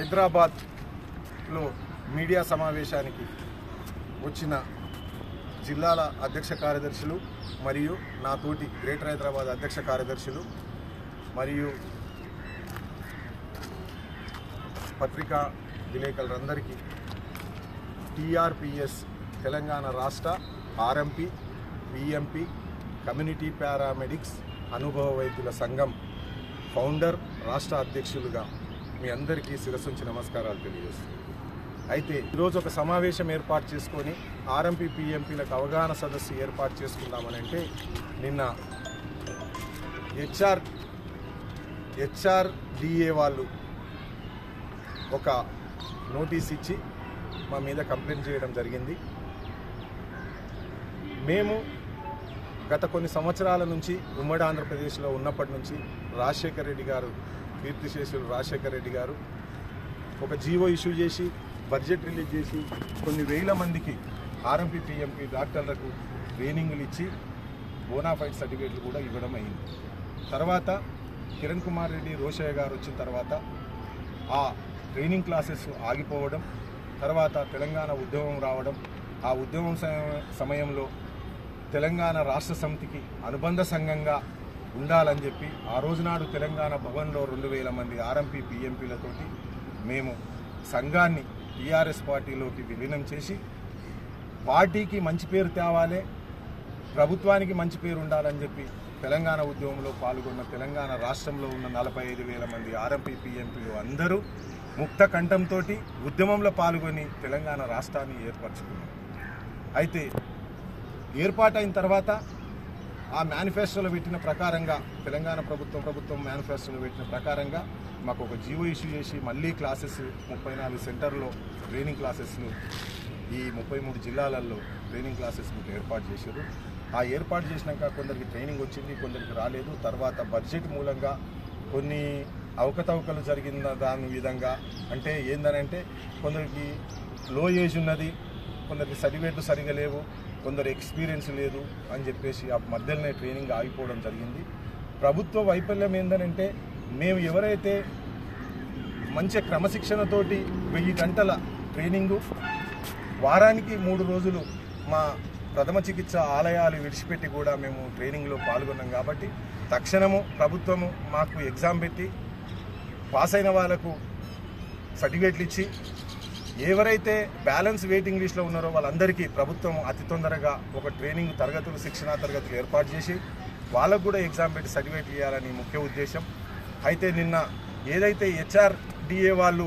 హైదరాబాద్లో మీడియా సమావేశానికి వచ్చిన జిల్లాల అధ్యక్ష కార్యదర్శులు మరియు నా తోటి గ్రేటర్ హైదరాబాద్ అధ్యక్ష కార్యదర్శులు మరియు పత్రికా విలేకరులందరికీ టీఆర్పీఎస్ తెలంగాణ రాష్ట్ర ఆర్ఎంపీ పిఎంపీ కమ్యూనిటీ పారామెడిక్స్ అనుభవ వైద్యుల సంఘం ఫౌండర్ రాష్ట్ర అధ్యక్షులుగా మీ అందరికీ శిరస్సుంచి నమస్కారాలు తెలియజేస్తున్నాను. అయితే ఈరోజు ఒక సమావేశం ఏర్పాటు చేసుకొని ఆర్ఎంపీ పిఎంపీలకు అవగాహన సదస్సు ఏర్పాటు చేసుకుందామని అంటే నిన్న హెచ్ఆర్డిఏ వాళ్ళు ఒక నోటీస్ ఇచ్చి మా మీద కంప్లైంట్ చేయడం జరిగింది. మేము గత కొన్ని సంవత్సరాల నుంచి ఉమ్మడి ఆంధ్రప్రదేశ్లో ఉన్నప్పటి నుంచి రాజశేఖర రెడ్డి గారు, కీర్తిశేషులు రాజశేఖర రెడ్డి గారు ఒక జీవో ఇష్యూ చేసి బడ్జెట్ రిలీజ్ చేసి కొన్ని వేల మందికి ఆర్ఎంపీ పిఎంపీ డాక్టర్లకు ట్రైనింగ్లు ఇచ్చి బోనాఫైడ్ సర్టిఫికేట్లు కూడా ఇవ్వడం అయింది. తర్వాత కిరణ్ కుమార్ రెడ్డి, రోషయ్య గారు వచ్చిన తర్వాత ఆ ట్రైనింగ్ క్లాసెస్ ఆగిపోవడం, తర్వాత తెలంగాణ ఉద్యమం రావడం, ఆ ఉద్యమం సమయంలో తెలంగాణ రాష్ట్ర సమితికి అనుబంధ సంఘంగా ఉండాలని చెప్పి ఆ రోజునాడు తెలంగాణ భవన్లో 2000 మంది ఆర్ఎంపీ పిఎంపీలతోటి మేము సంఘాన్ని టీఆర్ఎస్ పార్టీలోకి విలీనం చేసి పార్టీకి మంచి పేరు తేవాలి, ప్రభుత్వానికి మంచి పేరు ఉండాలని చెప్పి తెలంగాణ ఉద్యమంలో పాల్గొన్న తెలంగాణ రాష్ట్రంలో ఉన్న 45,000 మంది ఆర్ఎంపీ పిఎంపీలు అందరూ ముక్త కంఠంతో ఉద్యమంలో పాల్గొని తెలంగాణ రాష్ట్రాన్ని ఏర్పరచుకున్నారు. అయితే ఏర్పాటైన తర్వాత ఆ మేనిఫెస్టోలో పెట్టిన ప్రకారంగా తెలంగాణ ప్రభుత్వం మేనిఫెస్టోలో పెట్టిన ప్రకారంగా మాకు ఒక జీవో ఇష్యూ చేసి మళ్ళీ క్లాసెస్ 34 సెంటర్లో ట్రైనింగ్ క్లాసెస్ను ఈ 33 జిల్లాలలో ట్రైనింగ్ క్లాసెస్ను ఏర్పాటు చేశారు. ఆ ఏర్పాటు చేసినాక కొందరికి ట్రైనింగ్ వచ్చింది, కొందరికి రాలేదు. తర్వాత బడ్జెట్ మూలంగా కొన్ని అవకతవకలు జరిగిన దాని విధంగా అంటే ఏందనంటే కొందరికి లో ఏజ్ ఉన్నది, కొందరికి సర్టిఫికేట్లు సరిగా లేవు, కొందరు ఎక్స్పీరియన్స్ లేదు అని చెప్పేసి ఆ మధ్యలోనే ట్రైనింగ్ ఆగిపోవడం జరిగింది. ప్రభుత్వ వైఫల్యం ఏందనంటే మేము ఎవరైతే మంచి క్రమశిక్షణతోటి 1000 గంటల ట్రైనింగు వారానికి 3 రోజులు మా ప్రథమ చికిత్స ఆలయాలు విడిచిపెట్టి కూడా మేము ట్రైనింగ్లో పాల్గొన్నాం. కాబట్టి తక్షణము ప్రభుత్వము మాకు ఎగ్జామ్ పెట్టి పాస్ అయిన వాళ్ళకు సర్టిఫికేట్లు ఇచ్చి ఎవరైతే బ్యాలెన్స్ వెయిటింగ్ లిస్ట్లో ఉన్నారో వాళ్ళందరికీ ప్రభుత్వం అతి తొందరగా ఒక ట్రైనింగ్ తరగతులు, శిక్షణా తరగతులు ఏర్పాటు చేసి వాళ్ళకు కూడా ఎగ్జామ్ పెట్టి సర్టిఫికేట్ ఇవ్వాలని ముఖ్య ఉద్దేశం. అయితే నిన్న ఏదైతే హెచ్ఆర్డిఏ వాళ్ళు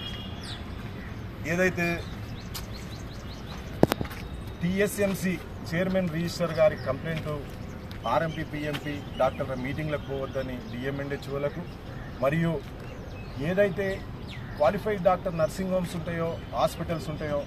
ఏదైతే టీఎస్ఎంసీ చైర్మన్ రిజిస్టర్ గారి కంప్లైంట్ ఆర్ఎంపీ పిఎంపీ డాక్టర్ల మీటింగ్లకు పోవద్దని డిఎంఎన్హెచ్ఓలకు మరియు ఏదైతే క్వాలిఫైడ్ డాక్టర్ నర్సింగ్ హోమ్స్ ఉంటాయో, హాస్పిటల్స్ ఉంటాయో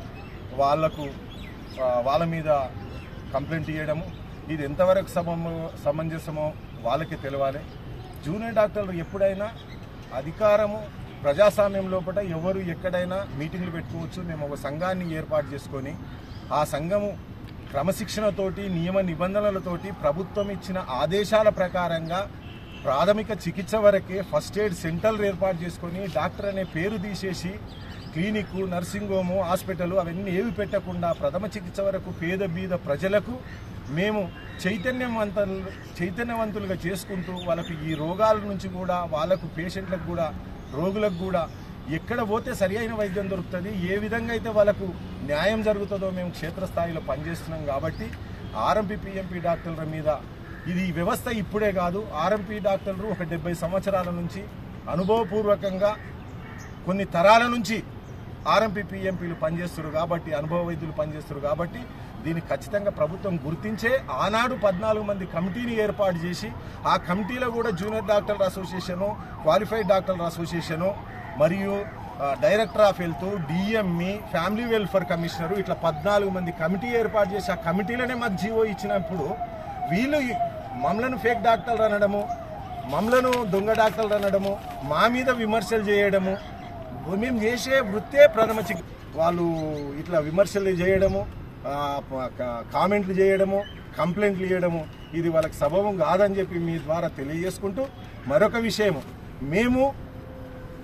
వాళ్ళ మీద కంప్లైంట్ ఇవ్వడము, ఇది ఎంతవరకు సమంజసమో వాళ్ళకి తెలవాలి. జూనియర్ డాక్టర్లు ఎప్పుడైనా అధికారము ప్రజాస్వామ్యం లోపల ఎవరు ఎక్కడైనా మీటింగ్లు పెట్టుకోవచ్చు. మేము ఒక సంఘాన్ని ఏర్పాటు చేసుకొని ఆ సంఘము క్రమశిక్షణతోటి నియమ నిబంధనలతోటి ప్రభుత్వం ఇచ్చిన ఆదేశాల ప్రకారంగా ప్రాథమిక చికిత్స వరకే ఫస్ట్ ఎయిడ్ సెంటర్లు ఏర్పాటు చేసుకొని డాక్టర్ అనే పేరు తీసేసి క్లినిక్, నర్సింగ్ హోము, హాస్పిటల్ అవన్నీ ఏవి పెట్టకుండా ప్రథమ చికిత్స వరకు పేద బీద ప్రజలకు మేము చైతన్యవంతులుగా చేసుకుంటూ వాళ్ళకు ఈ రోగాల నుంచి కూడా వాళ్ళకు పేషెంట్లకు కూడా రోగులకు కూడా ఎక్కడ పోతే సరి అయిన వైద్యం దొరుకుతుంది, ఏ విధంగా అయితే వాళ్ళకు న్యాయం జరుగుతుందో మేము క్షేత్రస్థాయిలో పనిచేస్తున్నాం. కాబట్టి ఆర్ఎంపీ పిఎంపీ డాక్టర్ల మీద ఇది వ్యవస్థ ఇప్పుడే కాదు, ఆర్ఎంపీ డాక్టర్లు ఒక 70 సంవత్సరాల నుంచి అనుభవపూర్వకంగా కొన్ని తరాల నుంచి ఆర్ఎంపీ పిఎంపీలు పనిచేస్తారు కాబట్టి, అనుభవ వైద్యులు పనిచేస్తారు కాబట్టి దీన్ని ఖచ్చితంగా ప్రభుత్వం గుర్తించే ఆనాడు 14 మంది కమిటీని ఏర్పాటు చేసి ఆ కమిటీలో కూడా జూనియర్ డాక్టర్ల అసోసియేషను, క్వాలిఫైడ్ డాక్టర్ల అసోసియేషను మరియు director of health, DME, family welfare commissioner ఇట్లా 14 మంది కమిటీ ఏర్పాటు చేసి ఆ కమిటీలోనే మాకు జీవో ఇచ్చినప్పుడు వీళ్ళు మమ్మలను ఫేక్ డాక్టర్లు అనడము, మమ్మలను దొంగ డాక్టర్లు అనడము, మా మీద విమర్శలు చేయడము, మేము చేసే వృత్తే ప్రథమ చికిత్స, వాళ్ళు ఇట్లా విమర్శలు చేయడము, కామెంట్లు చేయడము, కంప్లైంట్లు చేయడము ఇది వాళ్ళకి సబబం కాదని చెప్పి మీ ద్వారా తెలియజేసుకుంటూ మరొక విషయము, మేము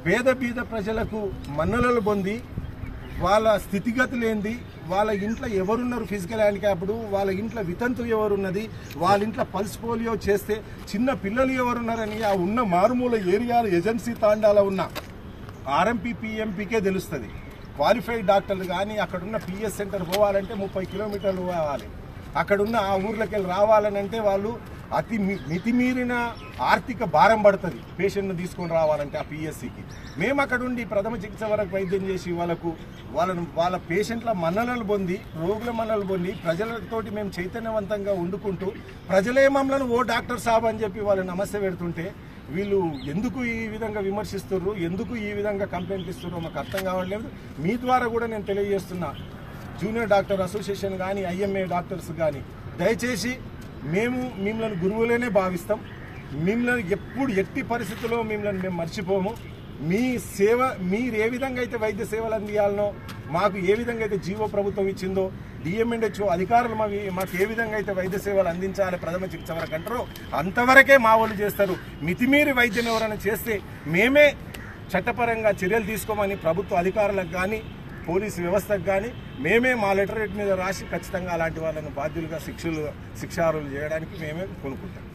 పేద బీద ప్రజలకు మన్ననలు పొంది వాళ్ళ స్థితిగతులు ఏంది, వాళ్ళ ఇంట్లో ఎవరున్నారు ఫిజికల్ హ్యాండిక్యాప్డ్, వాళ్ళ ఇంట్లో వితంతు ఎవరున్నది, వాళ్ళ ఇంట్లో పల్స్ పోలియో చేస్తే చిన్న పిల్లలు ఎవరున్నారని ఆ ఉన్న మారుమూల ఏరియాలు ఏజెన్సీ తాండాలో ఉన్న ఆర్ఎంపీ పిఎంపీకే తెలుస్తుంది. క్వాలిఫైడ్ డాక్టర్లు కానీ అక్కడున్న పిఎస్ సెంటర్ పోవాలంటే 30 కిలోమీటర్లు పోవాలి. అక్కడున్న ఆ ఊర్లోకి వెళ్ళి రావాలనంటే వాళ్ళు మితిమీరిన ఆర్థిక భారం పడుతుంది పేషెంట్ను తీసుకొని రావాలంటే ఆ పిఎస్సికి. మేము అక్కడుండి ప్రథమ చికిత్స వరకు వైద్యం చేసి వాళ్ళ పేషెంట్ల మన్ననలు పొంది, రోగుల మన్ననలు పొంది ప్రజలతోటి మేము చైతన్యవంతంగా వండుకుంటూ ప్రజలే మమ్మల్ని ఓ డాక్టర్ సాబ్ అని చెప్పి వాళ్ళు నమస్తే పెడుతుంటే వీళ్ళు ఎందుకు ఈ విధంగా విమర్శిస్తున్నారు, ఎందుకు ఈ విధంగా కంప్లైంట్ ఇస్తున్నారో మాకు అర్థం కావట్లేదు. మీ ద్వారా కూడా నేను తెలియజేస్తున్నా, జూనియర్ డాక్టర్ అసోసియేషన్ కానీ ఐఎంఏ డాక్టర్స్ కానీ దయచేసి మేము మిమ్మల్ని గురువులనే భావిస్తాం. మిమ్మల్ని ఎట్టి పరిస్థితుల్లో మిమ్మల్ని మేము మర్చిపోము. మీ సేవ, మీరు ఏ విధంగా అయితే వైద్య సేవలు అందియాలనో, మాకు ఏ విధంగా అయితే జీవో ప్రభుత్వం ఇచ్చిందో, డిఎంఎన్హెచ్ఓ అధికారులు మాకు ఏ విధంగా అయితే వైద్య సేవలు అందించాలి ప్రథమ చికిత్స వరకు అంటారో అంతవరకే మా వాళ్ళు చేస్తారు. మితిమీరి వైద్యం ఎవరైనా చేస్తే మేమే చట్టపరంగా చర్యలు తీసుకోమని ప్రభుత్వ అధికారులకు కానీ పోలీసు వ్యవస్థకు కానీ మేమే మా లెటర్ మీద రాసి ఖచ్చితంగా అలాంటి వాళ్ళను బాధ్యులుగా శిక్షార్హులు చేయడానికి మేమే కొనుక్కుంటాం.